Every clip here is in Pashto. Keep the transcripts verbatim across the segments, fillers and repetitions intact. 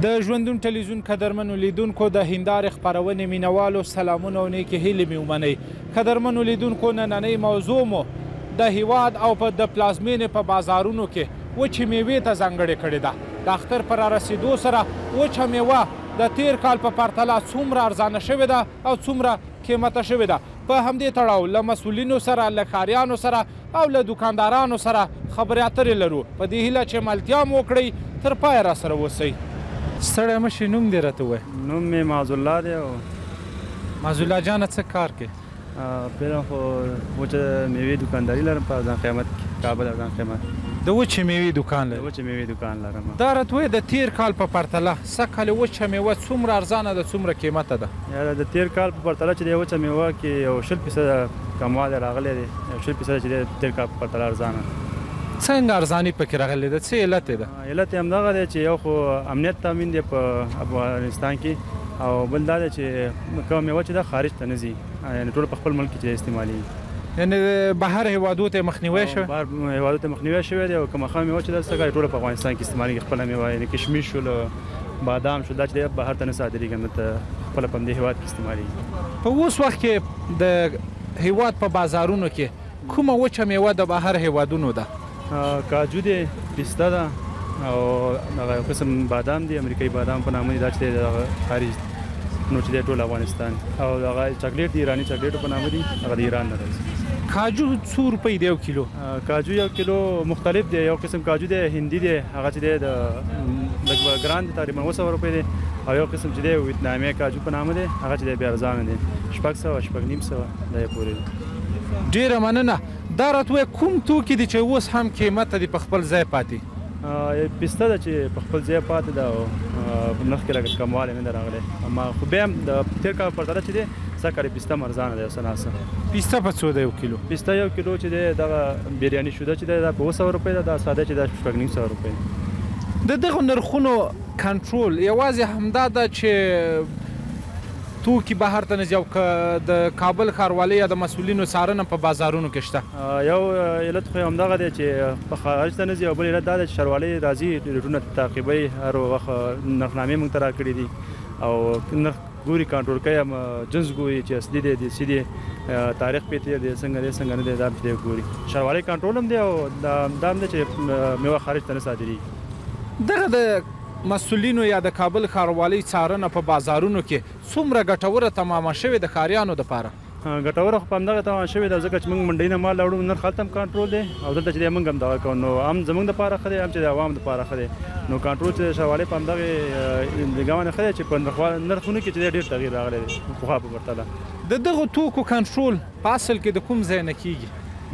د ژوندون ټلویزیون قدرمنو لیدونکو د هندارې خپرونې مینوالو سلامونه او نیکې هیلې مې ومنئ. قدرمنو لیدونکو نننۍ موضوع مو د هیواد او په د پلازمینې په بازارونو کې وچې میوې ته ځانګړې کړې ده. د اختر په رارسېدو سره وچه میوه د تیر کال په پرتله څومره ارزانه شوې ده او څومره قیمته شوې ده. په همدې تړاو له مسؤلینو سره له ښاریانو سره او له دوکاندارانو سره خبرې اترې لرو. په دې هیله چې ملتیا مو وکړئ تر پایه راسره اوسئ. ستړی مه شئ، نوم دې راته ووایه. نوم مې معزالله دی. او معزالله جانه څه کار کوې؟ فعلا خو وچه میوې دوکانداري لرم په ازان قیمت کې، کابل ازان قیمت. د وچې میوې دوکان لرې؟ د وچې میوې دوکان لرم. دا راته وایه د تیر کال په پرتله سږکال وچه میوه څومره ارزانه ده څومره قیمته ده؟ یاره د تیر کال په پرتله چې دی وچه میوه کې یو شل فیصده کموالی راغلی دی. یو شل فیصده چې دی تیر کال په پرتله ارزانه. څنګه ارزاني پکې راغلی ده؟ څه علت یې ده؟ علت یې همدغه دی چې یو خو امنیت تامین دی په افغانستان کې، او بل دا دی چې کومه میوه چې ده خارج ته نه ځي، یعنې ټول په خپل ملک کې چې استعمالېږي. یعنې بهر هېوادو ته مخنیوی شوی؟ بهر هېوادو ته مخنیوی شوی دی، او کومه ښه میوه چې ده څنګه ټوله په افغانستان کې استعمالېږي. خپله میوه یعنې کشمش شول، بادام شول، دا چې دی بهر ته نه صادرېږي، همدلته خپله په همدې هېواد کې استعمالېږي. په اوس وخت کې د هېواد په بازارونو کې کومه وچه میوه د بهر هېوادونو ده؟ کاجو دی، پسته ده، او هغه قسم بادام دی، امریکایي بادام په نامه دی، دا چې دی د خارج نو چې دی ټول افغانستان. او هغه چاکلیټ دی، ایراني چاکلیټ په نامه دی، هغه د ایران نه راځي. کاجو څو روپۍ دی یو کیلو؟ کاجو یو کیلو مختلف دی. یو قسم کاجو دی هندي دی، هغه چې دی د لږ ګران دی، تقریبا اوه سوه روپۍ دی. او یو قسم چې دی ویتنامي کاجو په نامه دی، هغه چې دی بیا ارزانه دی، شپږ سوه شپږ نیم سوه دا یې پورې دی. ډېره مننه. دا راته وایه کوم توکي دي چې اوس هم قیمته دي په خپل ځای پاتې؟ پسته ده چې په خپل ځای پاتې ده، او نرخ کې لږ کموالی نه ده راغلی. اما خو بیا هم د تېر کال په پرتله چې دی سږکال پسته هم ارزانه ده یو څه ناڅه. پسته په څو ده یو کیلو؟ پسته یو کیلو چې دی دغه بریاني شوده چې دی دا په اوه سوه روپۍ ده، دا ساده چې دا شپږ نیم سوه روپۍ. د دغو نرخونو کنټرول یوازې همدا ده چې توکي بهر ته نه ځي، او که د کابل ښاروالۍ یا د مسؤلینو څارنه په بازارونو کې شته؟ یو علت خو همدغه دی چې په خارج ته نه ځي، او بل علت دا دی چې ښاروالۍ راځي ریټونه تعقیبوي، هر وخت نرخنامې موږ ته راکړي دي، او نرخ ګوري کنټرول کوي، جنس ګوري چې اصلي دی دیسي دی، تاریخ پې تېر دی، څنګه دی څنګه نه دی، دا پې ګوري. ښاروالۍ کنټرول هم دی، او دا هم دی چې میوه خارج ته نه صادرېږي. دغه د مسؤلینو یا د کابل ښاروالۍ څارنه په بازارونو کې څومره ګټوره تمامه شوې د ښاریانو دپاره؟ ګټوره خو په همدغه تمامه شوې ده، ځکه چې موږ منډۍ نه مال راوړو، نرخ هلته هم کنټرول دی، او دلته چې دی موږ هم دغه کوو. نو هم زموږ دپاره ښه دی، هم چې د عوام دپاره ښه دی. نو کنټرول چې د ښاروالۍ په همدغې لګا باندې ښه دی چې په نرخونو کې چې دی ډېر تغییر راغلی دی پخوا په پرتله. د دغو توکو کنټرول په اصل کې د کوم ځای نه کېږي؟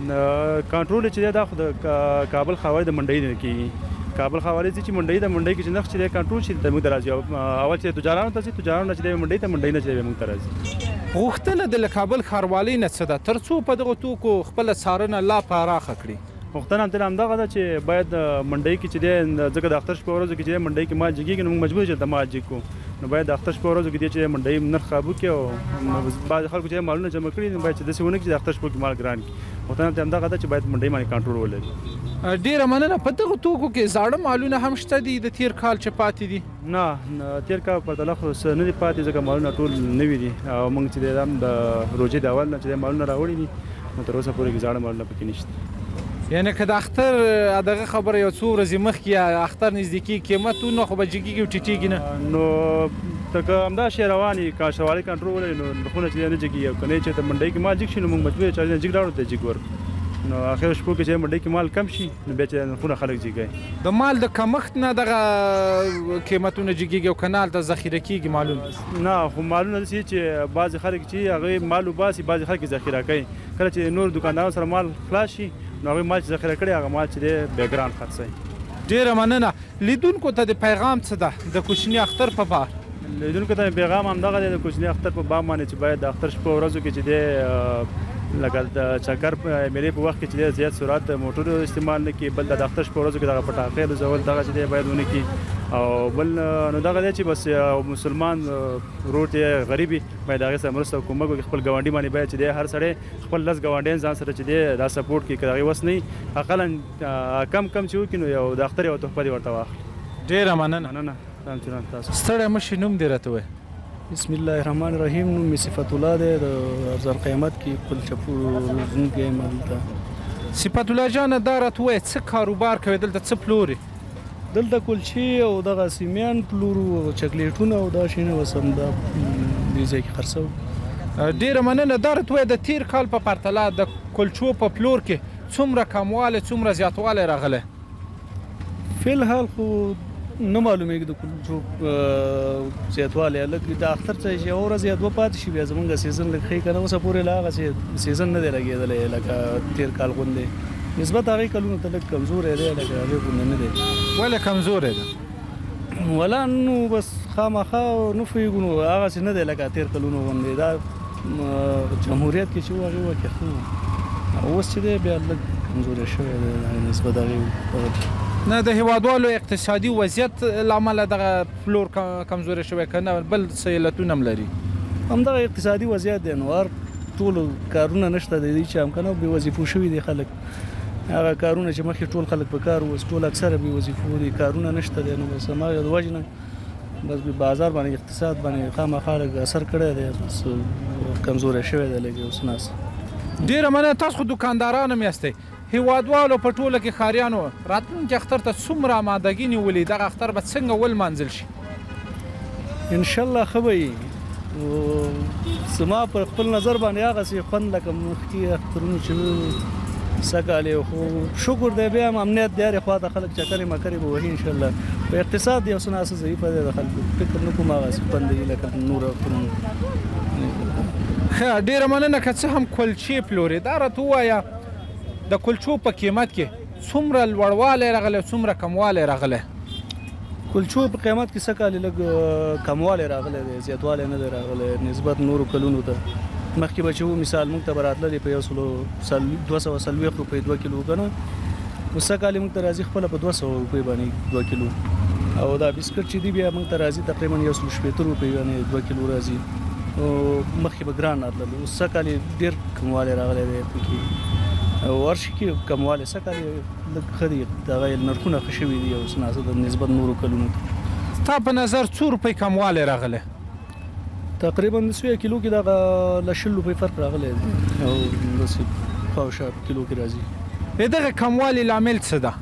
کنټرول چې دی دا خو د کابل ښاروالۍ د منډۍ نه کېږي. کابل ښاروالۍ ځي چې منډۍ د منډۍ کې چې نرخ چې دی کنټرول شي ته موږ ته راځي، او اول چې تجارانو ته ځي، تجارانو نه چې دی منډۍ ته، منډۍ نه چې دی موږ ته راځي. غوښتنه د له کابل ښاروالۍ نه څه ده تر څو په دغو توکو خپله څارنه لا پراخه کړي؟ غوښتنه همدلته همدغه ده چې باید منډۍ کې چې دی، ځکه د اختر شپه ورځو کې چې دی منډۍ کې مال جګېږي، نو موږ مجبور چې دلته مال جګ کړو. نو باید د اختر شپه ورځو کې دی چې منډۍ نرخ قابو کړي، او بعضې خلکو چې مالونه جمع کړي نو باید چې داسې ونه کړي چې د اختر شپو کې مال ګران کړي. غوښتنه همدلته همدغه ده چې باید منډۍ باندې کنټرول ولري. ډېره مننه. په دغو توکو کې زاړه مالونه هم شته دي د تیر کال چې پاتې دي؟ نه، تیر کال په پرتله خو څه نه دي پاتې، ځکه مالونه ټول نوي دي، او موږ چې دی هم د روژې د اول نه چې دی مالونه راوړي دي، نو تر اوسه پورې کې زاړه مالونه پکې نشته. یعنې که د اختر دغه خبره یو څو ورځې مخکې یا اختر نږدې کېږي قیمت ونه خو به جګېږي او ټیټېږي نه؟ نو که همدا شی روان وي، که ښاروالۍ کنټرول ولري نو نرخونه چې دی نه جګېږي، او که نه چې ته منډۍ کې مال جګ شي نو موږ مجبور یو چې جګ راوړو ته جګ ورکړو. نو اخر شپو کې چې منډۍ کې مال کم شي نو بیا چې نرخونه خلک جګوي. د مال د کمښت نه دغه قیمتونه جګېږي، او که نه هلته ذخیره کېږي مالونه؟ نه، خو مالونه داسې چې بعضې خلک چې هغوی مال وباسي، بعضې خلک یې ذخیره کوي. کله چې نور دوکاندارانو سره مال خلاص شي نو هغوی مال چې ذخیره کړي هغه مال چې دی بیا ګران خرڅوي. ډېره مننه. لیدونکو ته د پیغام څه ده د کوچني اختر په باب؟ لیدونکو ته پیغام همدغه دی د کوچني اختر په باب باندې چې باید د اختر شپه ورځو کې چې دی لکه د چکر میلې په وخت کې چې دی زیات سرعت د موټرو استعمال نه کړي، بل د اختر شپه ورځو کې دغه پټاخۍ لوځول دغه چې دی باید ونه کړي. او بل نو دغه دی چې بس مسلمان ورور ته غریب وي باید هغې سره مرسته او کومک وکړي. خپل ګاونډي باندې باید چې دی هر سړی خپل لس ګاونډیان ځان سره چې دی دا سپورټ کړي، که د هغې وس نه وي اقلا کم کم چې وکړي نو یو د اختر یوه تحفه دې ورته واخلي. ډېره مننه. مننه. همچنان تاسو ستړی مشي نوم دې راته وایي. بسم الله الرحمن الرحیم. نوم مې صفت الله دی، د ارزان قیامت کې کلچه پلورونکی یم دلته. صفت الله جانه دا راته وایي څه کاروبار کوې دلته، څه پلورې؟ دلته کلچې او دغه سیمیان پلورو او چاکلیټونه او دا شیونه اوس هم دا دې ځای کې خرڅوو. ډېره مننه. دا راته وایي د تېر کال په پرتله د کلچو په پلور کې څومره کموالی څومره زیاتوالی راغلی؟ فیلحال خو نه معلومیږي د کلچو زیاتوالی. لږ د اختر څه چې یوه ورځ یا دوه پاتې شي بیا زمونږ سیزن لږ ښه که نه اوسه پورې لا هغسې سیزن نه دی لګېدلی لکه تېر کال غوندې. نسبت هغې کلونو ته لږ کمزوری دی لکه هغې غوندې نه دی. ولې کمزوری ده؟ ولا نو بس خامخا نه پوهېږو نو هغسې نه دی لکه تېر کلونو غوندې. دا جمهوریت کې چې و هغې وخت ښه و، اوس چې دی بیا لږ کمزوری شوی دی نسبت هغې. نه د هیوادوالو اقتصادي وضعیت له امله دغه پلور کمزوری شوی که نه بل څه علتونه هم لري؟ همدغه اقتصادي وضعیت دی. نو هر ټولو کارونه نشته د دې چې هم که نه بې وظیفو شوي دي خلک. هغه کارونه چې مخکې ټول خلک په کار وو، ټول اکثره بې وظیفو دي، کارونه نشته دی. نو بس هماغه د وجې نه بس بازار باندې اقتصاد باندې خامخا لږ اثر کړی دی، بس کمزوری شوی دی لږ اوس ناس. ډېره مننه. تاسو خو دوکانداران هم یاستئ، هیوادوالو په ټوله کې ښاریانو راتلونکي اختر ته څومره آمادګي نیولې؟ دغه اختر به څنګه ولمانځل شي؟ انشاءالله ښه به وي. زما پر خپل نظر باندې هغسې خوند لکه مخکې اخترونو چې سږ کال خو شکر دی بیا هم امنیت دی، هرې خوا ته خلک چکرې مکرې به وهي انشاءالله. په اقتصاد یو څه ناڅه ضعیفه دی د خلکو، فکر نه کوم هغسې خوند دی لکه نور اخترونو. ښه ډېره مننه. که څه هم کلچې پلورې، دا راته ووایه د کلچو په قیمت کې څومره لوړوالی راغلی څومره کموالی راغلی؟ کلچو په قیمت کې څه کال لږ کموالی راغلی دی، زیاتوالی نه دی راغلی نسبت نورو کلونو ته. مخکې به چې و مثال موږ ته به راتللی په یو سلو دوه سوه څلوېښت روپۍ دوه کیلو که نه، اوس څه کال موږ ته راځي خپله په دوه سوه روپۍ باندې دوه کیلو. او دا بسکټ چې دی بیا موږ ته راځي تقریبا یو سلو شپېته روپۍ باندې دوه کیلو راځي. مخکې به ګران راتلل، اوس څه کال ډېر کموالی راغلی دی پکې. او ورشي کې کموالی څه کال لږ ښه دي، دغه نرخونه ښه شوي دي اوس ناڅه د نسبت نورو کلونو ته. ستا په نظر څو روپۍ کموالی راغلی؟ تقریبا د سویه کیلو کې دغه له شل روپۍ فرق راغلی دی او داسې خواوشا کیلو کې راځي. د دغه کموالي لامل څه ده؟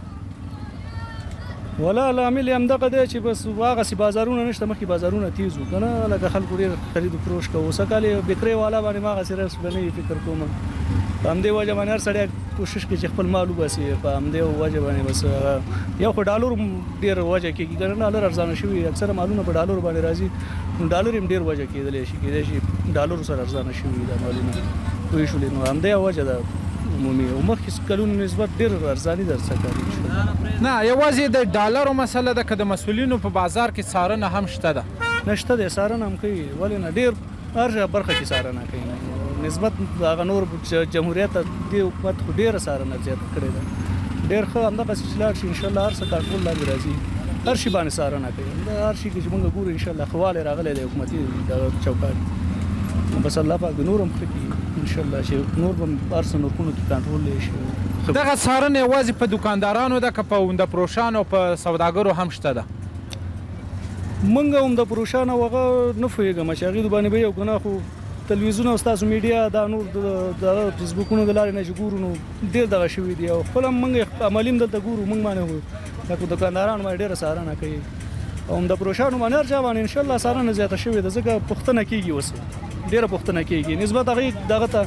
ولا لامل یې همدغه دی چې بس هغسې بازارونه نشته. مخکې بازارونه تیز وو که نه، لکه خلکو ډېر خرید و فروش کوو. څه کال یې بکرۍ والا باندې ما هغسې رس به نه وي فکر کوم. په همدې وجه باندې هر سړی کوشش کوي چې خپل مال وباسي. په همدې وجه باندې بس یو خو ډالر ډېر وجه کېږي که نه، ډالر ارزانه شوي، اکثره مالونه په ډالر باندې راځي. نو ډالر هم ډېر وجه کېدلی شي، کېدای شي ډالرو سره ارزانه شوي دا مالونه پوه شولې. نو همدې وجه ده عمومي. او مخکې کلونو نسبت ډېر ارزاني ده څه کار نه یوازې د ډالرو مسله ده که د مسؤلینو په بازار کې څارنه هم شته ده؟ نشته دی، څارنه هم کوي. ولې نه، ډېر هر برخه کې څارنه کوي. نسبت هغه نور جمهوریت ته دې حکومت خو ډېره څارنه زیاته کړې ده. ډېر ښه همدغسې چې لاړ شي انشاءالله هر څه کنټرول لاندې راځي. هر شي باندې څارنه کوي. دا هر شي کې چې موږ ګورو انشاءالله ښه والی راغلی دی حکومتي دغه چوکاټ. بس الله پاک د نور هم ښه کړي انشاءالله چې نور به هم هر څه نرخونو کې کنټرول شي. دغه څارنه یوازې په دوکاندارانو ده که په عمده فروشانو په سوداګرو هم شته ده؟ موږ عمده فروشان او هغه نه پوهېږم چې هغې باندې به یو که نه، خو تلویزیون او ستاسو میډیا دا نور د فیسبوکونو د لارې نه چې ګورو نو ډېر دغه شوي دي. او خپل هم موږ عملي هم دلته ګورو. موږ باندې لکه دوکاندارانو باندې ډېره څارنه کوي او عمده فروشانو باندې هر چا باندې انشاءالله څارنه زیاته شوې ده، ځکه پوښتنه کېږي اوس ډېره پوښتنه کېږي. نسبت هغې دغه ته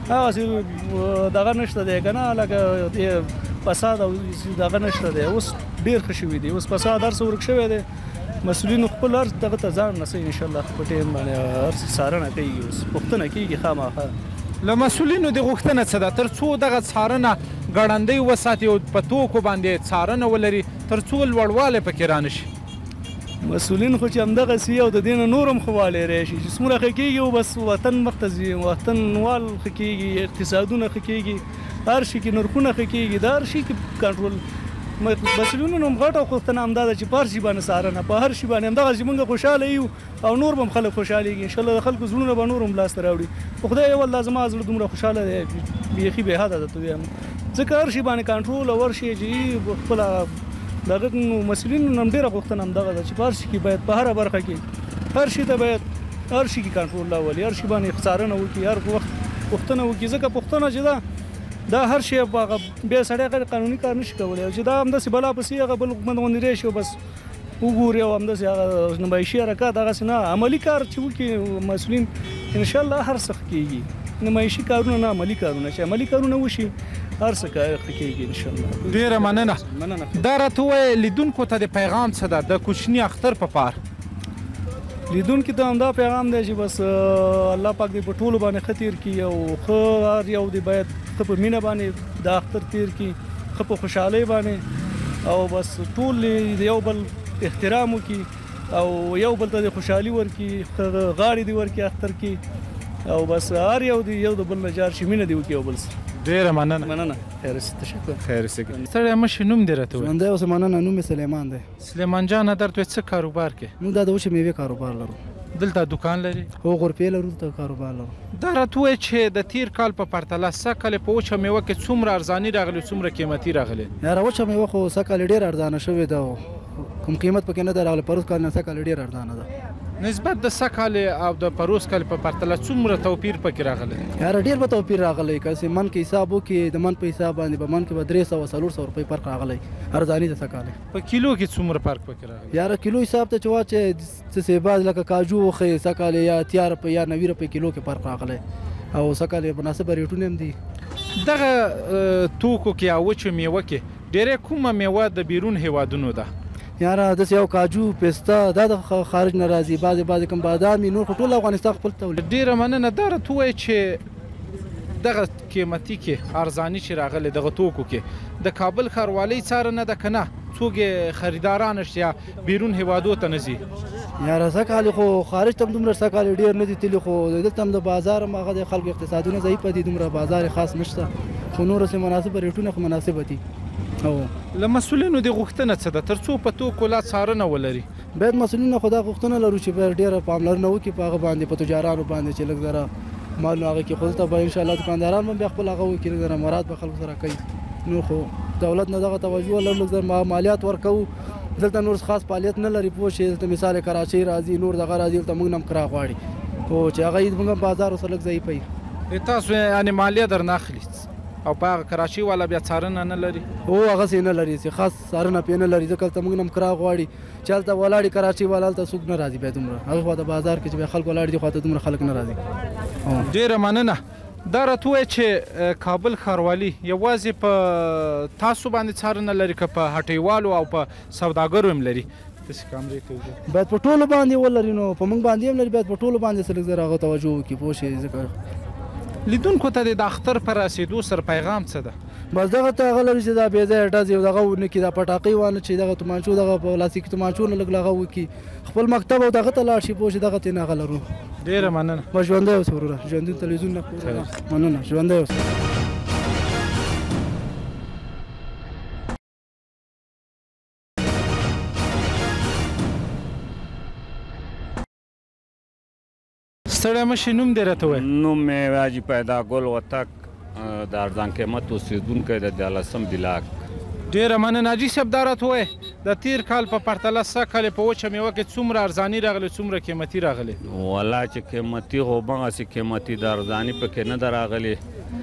هغسې دغه نشته دی که نه، لکه فساد او دغه نشته دی. اوس ډېر ښه شوي دي، اوس فساد هر څه ورک شوی دی. مسؤلینو خپل هر دغه ته ځان رسوي انشاءالله په ټایم باندې هر څه څارنه کوي. اوس پوښتنه کېږي خامخا. له مسؤلینو د غوښتنه څه ده تر څو دغه څارنه ګړندۍ وساتي او په توکو باندې څارنه ولري تر څو لوړوالی پکې رانه شي؟ مسؤلین خو چې همدغسې وي او د دې نه نور هم ښه والی راشي چې څومره ښه کېږي او بس وطن مخته ځي، وطنوال ښه کېږي، اقتصادونه ښه کېږي، هر شي کې نرخونه ښه کېږي، د هر شي کې کنټرول. مسؤلینو هم غټه غوښتنه همدا ده چې په هر شي باندې څارنه، په هر شي باندې همدغسې موږ خوشحاله یو او نور به هم خلک خوشحالېږي انشاءالله. د خلکو زړونه به نور هم لاسته راوړي. خو خدای یو الله زما زړه دومره خوشحاله دی بیخي بې حده درته وایم، ځکه هر شي باندې کنټرول او هر شي چې خپله د هغه مسؤلینو نه هم ډېره غوښتنه همدغه ده چې په هر شي کې باید په هره برخه کې هر شي ته باید هر شي کې کنټرول راولي، هر شي باندې څارنه وکړي، هر وخت پوښتنه وکړي، ځکه پوښتنه چې ده دا هر شی په هغه بیا سړی غیر قانوني کار نشي کولی، او چې دا همداسې بلا پسې هغه بل حکومت غوندې راشي او بس وګوري او همداسې هغه نمایشي حرکات هغسې نه عملي کار چې وکړي مسؤلین انشاءالله هر څه ښه کېږي، نمایشي کارونه نه عملي کارونه، چې عملي کارونه وشي هر څه ښه کېږي انشاءالله. ډېره مننه. مننه. دا راته ووایه لیدونکو ته د پیغام څه ده د کوچني اختر په پار؟ لیدونکو ته همدا پیغام دی چې بس الله پاک دې په ټولو باندې ښه تېر کړي او ښه هر یو دې باید ښه په مینه باندې دا اختر تېر کړي، ښه په خوشحالۍ باندې، او بس ټول د یو بل احترام وکړي او یو بل ته د خوشحالي ورکړي، غاړې دې ورکړي اختر کې، او بس هر یو دې یو د بل نه جار شي، مینه دې وکړي یو بل سره. ډېره مننه. مننه. خیر تشکر. خیر سګي. سړی مشر نوم دې راته وایي؟ ژوندی اوسه. مننه. نوم مې سلیمان دی. سلیمان جانه درته څه کاروبار کې؟ موږ دا د وچې میوې کاروبار لرو. دلته دکان لري؟ هو غرفې لرو، دلته کاروبار لرو. دا راته ووایه چې د تیر کال په پرتله سږ کال په وچه میوه کې څومره ارزاني راغلې، څومره قیمتي راغلې؟ یاره وچه میوه خو سږ کال ډېره ارزانه شوې ده، کوم قیمت پکې نه دی راغلی، پروس کال نه سږ کال ډېره ارزانه ده. نسبت د سږ کال او د پروس کال په پرتله څومره توپیر پکې راغلی؟ یاره ډېر به توپیر راغلی، که چې من کې حساب وکړي د من په حساب باندې به من کې به درې سوه څلور سوه روپۍ فرق راغلی ارزاني د سږ کال. په کیلو کې څومره فرق پکې راغلی؟ یاره کیلو حساب ته چې واچې څه بعض لکه کاجو وښیي سږ کال یا اتیا روپۍ یا نوي روپۍ کیلو کې فرق راغلی، او سږ کال مناسبه ریټونه هم دي. دغه توکو کې او وچو میوه کې ډېرې کومه میوه د بیرون هیوادونو ده؟ یاره داسې یو کاجو، پیستا دا د خارج نه راځي، بعضې بعضې کوم بادام نور خو ټول افغانستان خپل تولید. ډېره مننه. دا راته ووایه چې دغه قیمتي کې ارزاني چې راغلی دغه توکو کې د کابل ښاروالۍ څارنه ده که نه؟ څوک یې خریداران شته یا بیرون هیوادو ته نه ځي؟ یاره سږ کال خو خارج ته هم دومره سږ کال ډېر نه دي تللي، خو دلته هم د بازار هم هغه د خلکو اقتصادونه ضعیفه دي، دومره بازار خاص نشته، خو نور څه مناسبه ریټونه خو مناسبه دي. او له مسؤلینو د غوښتنه څه ده تر څو په توکو لا څارنه ولري؟ باید مسؤلینو خو دا غوښتنه لرو چې باید ډېره پاملرنه وکړي په هغه باندې، په تجارانو باندې چې لږ ذره مال هغه کې، خو دلته به انشاءالله دکانداران به بیا خپل هغه وکړي، لږ ذره مراد به خلکو سره کوي. نو خو دولت نه دغه توجه لرو، لږ ذره مالیات ورکوو، دلته نور خاص فعالیت نه لري پوه شئ. دلته مثال کراچۍ راځي، نور دغه راځي، دلته موږ نه هم کرا غواړي، خو چې هغه یې موږ بازار ورسره لږ ضعیفه وي. تاسو یعنې مالیه درنه اخلي او په هغه کراچۍ والا بیا څارنه نه لري؟ هو هغسې نه لري چې خاص څارنه پرې نه لري، ځکه هلته موږ نه هم کرا غواړي چې هلته ولاړې کراچۍ والا هلته څوک نه راځي بیا دومره، هغې خوا ته بازار کې چې بیا خلک ولاړ دي خوا ته دومره خلک نه راځي. ډېره مننه. دا راته ووایه چې کابل ښاروالي یوازې په تاسو باندې څارنه لري که په هټیوالو او په سوداګرو هم لري؟ داسې کامرې کوي باید په ټولو باندې ولري، نو په موږ باندې هم لري، باید په ټولو باندې څه لږ زر هغه توجه وکړي پوه شئ. ځکه لیدونکو ته د اختر په رسېدو سره پیغام څه ده؟ بس دغه ته هغه لري چې دا بې ځایه ډز یو دغه ونه کړي، دا پټاقۍ وانه چې دغه تومانچو دغه پلاستیکي تومانچو نه لږ هغه وکړي، خپل مکتب او دغه ته لاړ شي پوه شئ، دغه ته یې نه هغه لرو. ډېره مننه. بس ژوندی اوسه وروره، ژوندون تلویزیون نه مننه، ژوندی اوسه. سړی مشر نوم دې راته وایه؟ نوم مې حاجي پیدا ګل وتک، د ارزان قیمت اوسېدونکی د دیارلسم بلاک. ډېره مننه. حاجي صاحب دا راته وایه د تیر کال په پرتله سږ کال په وچه میوه کې څومره ارزاني راغلې، څومره قیمتي راغلې؟ والله چې قیمتي خو همغسې قیمتي د ارزاني پکې نه ده راغلې،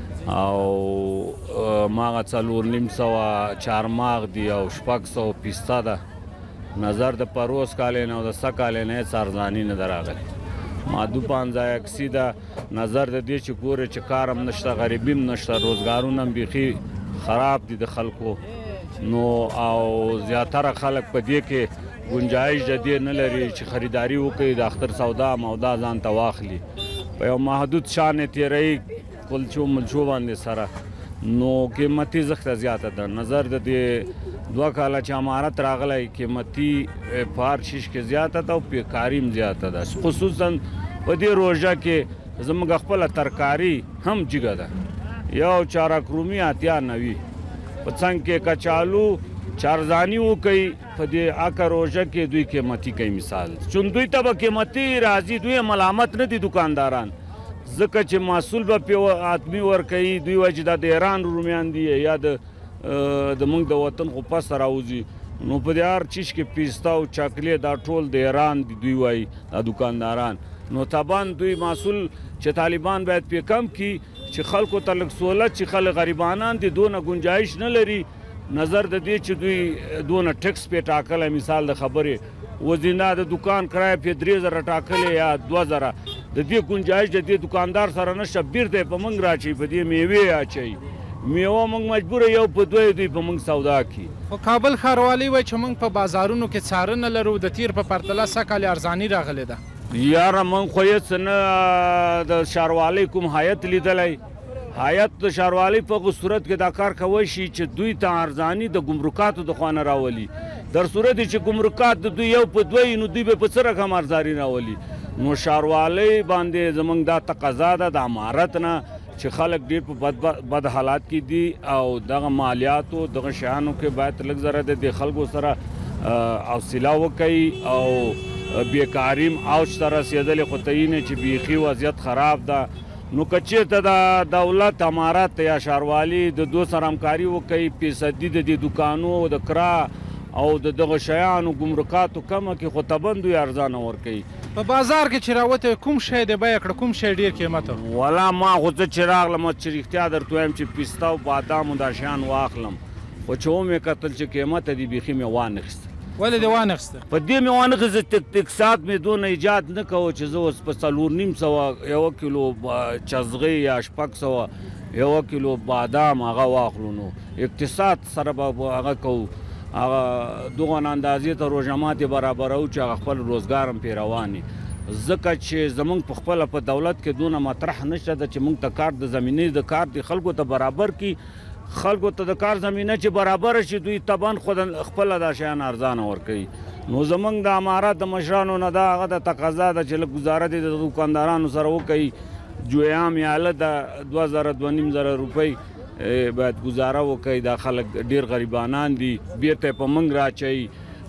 او ماغه څلور نیم سوه چارماغ دي او شپږ سوه پیسته ده. نظر د پروس کال نه او د سږ کال نه هېڅ ارزاني نه ده راغلې. مادو پانځای اکسي ده، نظر د دې چې ګورې چې کار هم نشته، غریبي هم نشته، روزګارونه هم بیخي خراب دي د خلکو، نو او زیاتره خلک په دې کې گنجایش د دې نه لري چې خریداري وکړي، د اختر سودا مودا ځان ته واخلي، په یو محدود شان یې تېروي کلچو ملچو باندې سره، نو قیمتي زښته زیاته ده. نظر د دې دوه کاله چې امارت راغلی قیمتي په هر شیش کې زیاته ده او پیکاري هم زیاته ده، خصوصا په دې روژه کې زموږ خپله ترکاري هم جګه ده، یو چارک رومي اتیا نوي، په څنګ کې کچالو چارزاني وکوي، په دې اکه روژه کې دوی قیمتي کوي. مثال چون دوی ته به قیمتي راځي، دوی ملامت نه دي دکانداران، ځکه چې محصول به پې حتمي ورکوي، دوی وایي چې دا د ایران رومیان دي یا د د موږ د وطن خو پسته راوځي، نو په دې هر چیز کې پیستا او چاکلیټ دا ټول د ایران دي دوی وایي دا دکانداران. نو طبعا دوی محصول چې طالبان باید پې کم کړي چې خلکو ته لږ سهولت چې خلک غریبانان دي دونه ګنجایش نه لري نظر د دې چې دوی دونه ټکس پې ټاکلی مثال د خبرې وزینه د دکان کرایه پې درې زره ټاکلی یا دوه زره د دې ګنجایش د دې دکاندار سره نشته بیرته یې په موږ راچوي په دې میوې اچوي میوه موږ مجبوره یو په دوی دوی په موږ سودا کړي. خو کابل ښاروالي وایي چې موږ په بازارونو کې څارنه لرو د تیر په پرتله سږ کال ارزاني راغلې ده. یاره موږ خو هېڅ نه د ښاروالۍ کوم هیات لیدلی هیات د ښاروالۍ په هغه صورت کې دا کار کوی شي چې دوی ته ارزاني د ګمرکاتو د خوا نه راولي در صورت چې ګمرکات د دوی یو په دوی نو دوی به په څه رقم ارزاني راولي. نو ښاروالۍ باندې زموږ دا تقاضا ده د امارت نه چې خلک ډېر په بد بد حالات کې دي او دغه مالیاتو دغه شیانو کې باید لږ زره د دې خلکو سره حوصله وکوي او بیکاریم اوج ته رسېدلې خو ته یې نه چې بیخي وضعیت خراب ده. نو که چېرته د دولت امارت یا ښاروالي د دو سره همکاري وکوي فیصدي د دې دکانو د کرا او د دغه شیانو ګمرکاتو کمه کړي خو طبعا دوی ارزانه ورکوي. په بازار کې چې راوتی کوم شی د بیه کړه کوم شی ډېر قیمت و؟ ولا ما خو زه چې راغلم چې رښتیا درته وایم چې پیستا او بادامو دا شیان واخلم خو چې ومې کتل چې قیمته دي بیخي مې وانخیسته. ولې دې وانخیسته؟ په دې مې وانخیسته اقتصاد مې دونه ایجاد نه کوه چې زه اوس په څلور نیم سوه یوه کیلو چزغۍ یا شپږ سوه یوه کیلو بادام هغه واخلو. نو اقتصاد سره به هغه کوو هغه دغه اندازې ته روژه برابرو چې هغه خپل روزګار هم پرې روان وي ځکه چې زموږ په خپله په دولت کې دونه مطرح نشته ده چې موږ ته کار د زمینې د کار د خلکو ته برابر کړي. خلکو ته د کار زمینه چې برابره شي دوی طبعا خود خپله دا شیان ارزانه ورکوي. نو زموږ د امارت د مشرانو نه دا هغه د تقاضا ده چې لږ ګزاره دې د دوکاندارانو سره وکوي جویام یاله د دوه زره دوه نیم زره روپۍ باید ګزاره وکوي. دا خلک ډېر غریبانان دي بیرته په موږ راچوي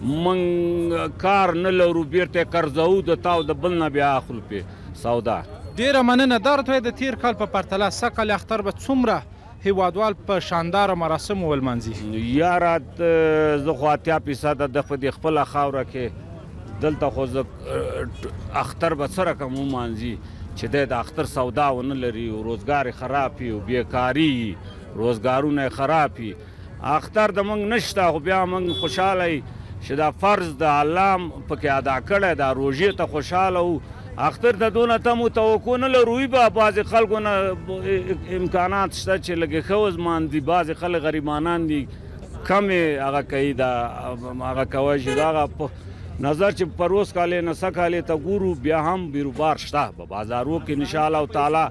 موږ کار نه لرو بیرته قرضوو د تا او د بل نه بیا اخلو پې سودا. ډېره مننه. دا راته وایي د تېر کال په پرتله سږ کال اختر به څومره هیوادوال په شانداره مراسمو ولمانځي؟ یاره زه خو اتیا فیصده د په دې خپله خاوره کې دلته خو زه اختر به څه رقم ومانځي چې دی د اختر سودا ونه لري او روزګار یې خراب وي او بیکاري وي روزګارونه یې خراب وي. اختر د موږ نشته خو بیا موږ خوشحاله یي چې دا فرض د الله پکې ادا کړی دا روژې ته خوشحاله وو. اختر ته دونه تمو توقع نه لرو وي به بعضې خلکو نه امکانات شته چې لږې ښه وزماندي بعضې خلک غریبانان دي کم یې هغه کوي دا هغه کوی شي دا هغه نظر چې پروس کالې نه څه کالې ته ګورو بیا هم بیروبار شته په بازارو کې انشاءالله تعالی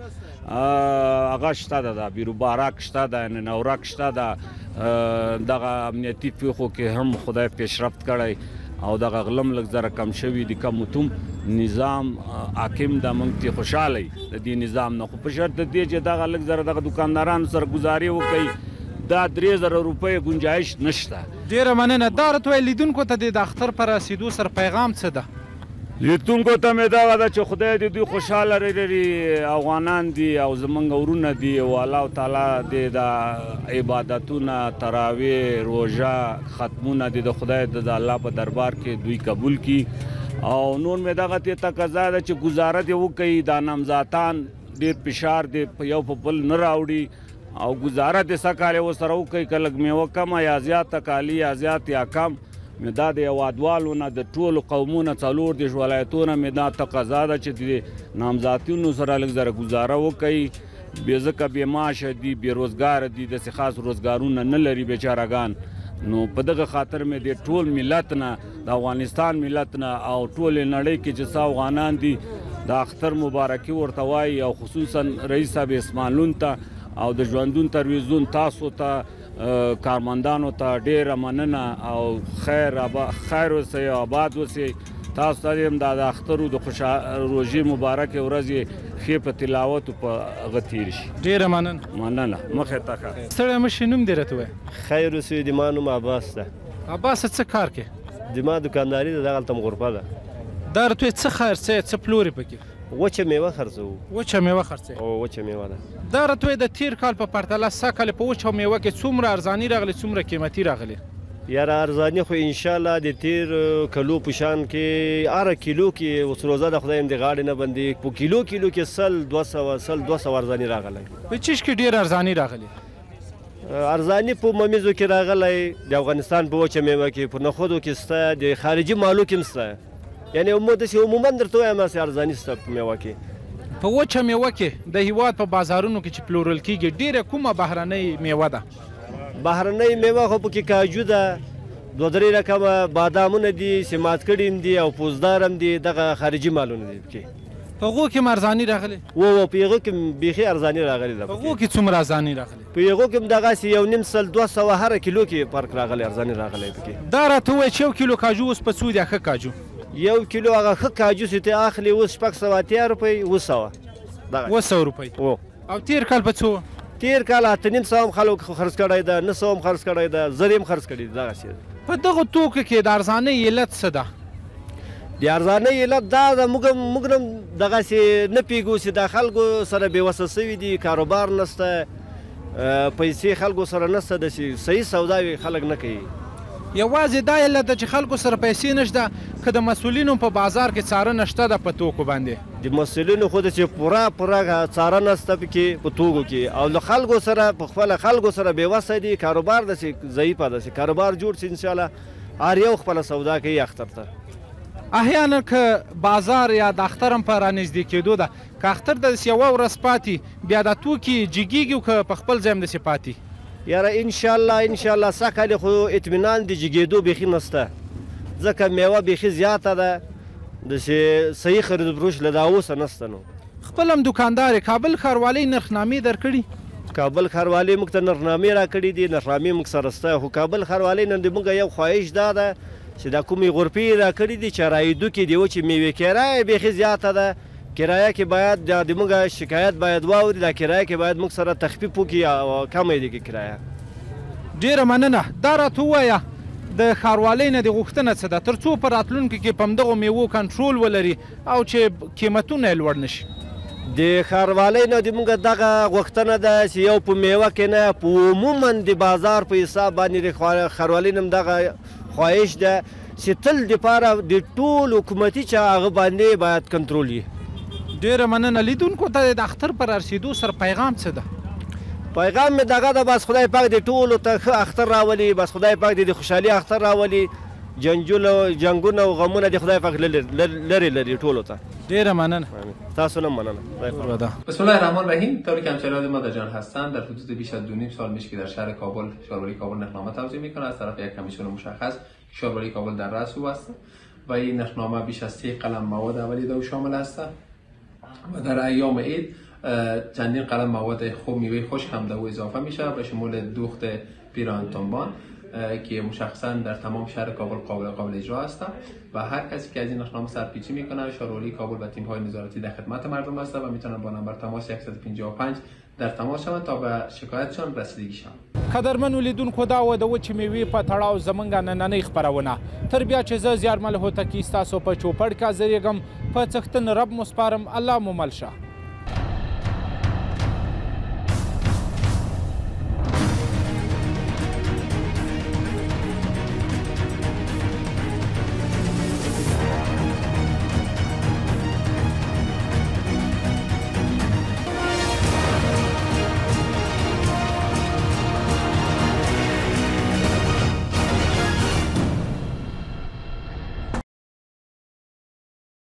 هغه شته ده دا بیروبارک شته ده یعنې نورک شته ده دغه امنیتي پیښو کې هم خدای پیشرفت کړی او دغه غلم لږ زره کم شوي دي کم وتوم نظام حاکم ده موږ ترې خوشحاله یي د دې نظام نه خو په شرط د دې چې دغه لږ زره دغه دوکاندارانو سره ګزارې وکوي دا درې زره روپۍ ګنجایش نشته. ډېره مننه. دا راته وایي لیدونکو ته د اختر په رسېدو سره پیغام څه ده؟ لیدونکو ته مې دغه ده چې خدای دې دوی خوشحاله لري افغانان دي او زموږ ورونه دي او الله تعالی دې د عبادتونه تراویح روژه ختمونه دې د خدای د الله په دربار کې دوی قبول کړي او نور مې دغه ته تقاضا ده چې ګزاره دې وکړي دا نامزادان ډېر فشار دې په یو په بل نه راوړي او ګزاره دې څه کالې ورسره وکړي که لږ میوه کمه یا زیاته کالي یا زیات یا کم مې دا د هیوادوالو نه د ټولو قومونه څلور دېرش ولایتونه مې دا تقاضا ده چې د نامزادینو سره لږ زره ګزاره وکوي بې ځکه بې معاشه دي بې روزګاره دي داسې خاص روزګارونه نه لري بیچارهګان. نو په دغه خاطر مې د ټول ملت نه د افغانستان ملت نه او ټولې نړۍ کې چې څه افغانان دي د اختر مبارکي ورته وایي او خصوصا رئیس صاحب اسمان لون ته او د ژوندون تلویزیون تاسو ته کارمندانو ته ډېره مننه او خیر خیر اوسئ او آباد اوسئ. تاسو ته هم دا د اخترو د روژې مبارکې ورځې ښې په تلاوت په هغه تېرې شي. ډېره مننه. مننه. مخې ته ښه. ستړی مه شئ. نوم دې راته وایه. خیر اوسئ. د ما نوم عباس ده. عباسه څه کار کوې؟ د ما دوکانداري ده دغلته م غرفه ده. دا راته وایه څه خرڅوې څه پلورې پکې؟ وچه میوه خرڅوو. وچه میوه خرڅوې؟ او وچه میوه ده. دا راته وایه د تېر کال په پرتله سږ کال په وچه میوه کې څومره ارزاني راغلې څومره قیمتي راغلې؟ یاره ارزاني خو انشاءالله د تیر کلو په شان کې هره کیلو کې اوس روزه د خدای د غاړې نه بندي په کیلو کیلو کې سل دوه سوه سل دوه سوه ارزاني راغلی په چیش کې ډېر ارزاني راغلی ارزاني په ممیزو کې راغلی د افغانستان په وچه میوه کې په نخودو کې شته د خارجي مالو کې هم شته یعنې داسې عموما درته وایم هسې ارزاني شته په میوه کې په وچه میوه کې د هیواد په بازارونو کې چې پلورل کیږي ډېره کومه بهرنۍ میوه ده بهرنۍ میوه خو پکې کاجو ده دوه درې رقمه بادامونه دي سمات کړي هم دي او پوزدار هم دي دغه خارجي مالونه دي پکې په هغو کې هم ارزاني راغلی و و په هغو کې بیخي ارزاني راغلی ده په هغو کې څومره ارزاني راغلی په هغو کې هم دغسې یو نیم سل دوه سوه هره کیلو کې فرق راغلی ارزاني راغلی پکې دا راته ووایه چې یو کیلو کاجو اوس په څو دی ښه کاجو یو کیلو هغه ښه کاجو چې ته اخلي اوس شپږ سوه اتیا روپۍ اوه سوه اوه سوه روپۍ و او تیر کال په څو تیر کال اته نیم سوه هم خلکو خرڅ کړی ده نه سوه هم خرڅ کړی ده زر هم خرڅ کړي دي دغسې په دغو توکو کې د ارزانۍ علت څه ده د ارزانۍ علت دا ده موږ موږ هم دغسې نه پوهېږو چې دا خلکو سره بېوسه سوي دي کاروبار نشته پیسې خلکو سره نشته داسې صحیح سودا وي خلک نه کوي یوازې دا علت ده چې خلکو سره پیسې نشته که د مسؤلینو په بازار کې څارنه شته ده په توکو باندې د مسؤلینو خو داسې پوره پوره څارنه شته پکې په توکو کې او له خلکو سره په خپله خلکو سره بېوسه دي کاروبار داسې ضعیفه داسې کاروبار جوړ شي انشاءالله هر یو خپله سودا کوي اختر ته احیانا که بازار یا د اختر هم په رانږدې کېدو ده که اختر داسې یوه ورځ پاتې بیا دا توکي جګېږي او که په خپل ځای هم داسې پاتې یاره انشاءالله انشاءالله سږ کال خو اطمینان د جګېدو بیخي نشته ځکه میوه بیخي زیاته ده داسې صحیح خرید فروش له دا اوسه نشته نو خپل هم دوکاندار یې کابل ښاروالۍ نرخنامې درکړي کابل ښاروالۍ موږ ته نرخنامې راکړي دي نرخنامې موږ سره شته خو کابل ښاروالۍ نه د موږ یو خواهش دا ده چې دا کومې غرفې یې راکړي دي چې رایدو کې د وچې میوې کرایه بیخي زیاته ده کرایه کې باید د موږ شکایت باید واوري دا کرایه کې باید موږ سره تخفیف وکړي او کمه یې دي کرایه ډېره مننه دا راته ووایه د ښاروالۍ نه د غوښتنه څه ده تر څو په راتلونکي کې په همدغو میوو کنټرول ولري او چې قیمتونه یې لوړ نه شي د ښاروالۍ نه د موږ دغه غوښتنه ده چې یو په میوه کې نه په عموما د بازار په حساب باندې د ښاروالۍ نه هم دغه خواهش ده چې تل دپاره د ټول حکومتي چې هغه باندې باید کنټرول وي ډېره مننه لیدونکو ته د اختر پر رسېدو سره پیغام څه ده پیغام مې دغه ده بس خدای پاک د ټولو ته ښه اختر راولي بس خدای پاک د خوشحالي اختر راولي جنجونه جنګونه او غمونه د خدای پاک لرې لري ټولو ته ډېره مننه تاسو نه مننه بسم الله الرحمن الرحیم. طوری که همچنان مادر جان هستند در حدود بیش از دو نیم سال میشه که در شهر کابل شهرداری کابل نرخنامه توزیع میکنه از طرف یک کمیسیون مشخص شهرداری کابل در رأس او است و این نرخنامه بیش از سی قلم مواد اولیه او شامل است و در ایام عید چندین قلم مواد خوب میوه خوش هم در او اضافه میشه به شمول دوخت پیراهن تنبان که مشخصا در تمام شهر کابل قابل قابل اجرا است و هر کسی که از این نرخنامه سرپیچی میکنه شهرداری کابل و تیم های نظارتی در خدمت مردم است و میتونن با نمبر تماس صفر یک پنج پنج در تماس شوند تا به شکایتشان رسیدگی شوند. قدرمنو لیدونکو دا و د وچې میوې په تړاو زموږ نننۍ خپرونه تر بیا چې زه زیارمل هوتکي ستاسو په چوپړ کې حاضرېږم په څښتن رب مو سپارم الله مو مل شه.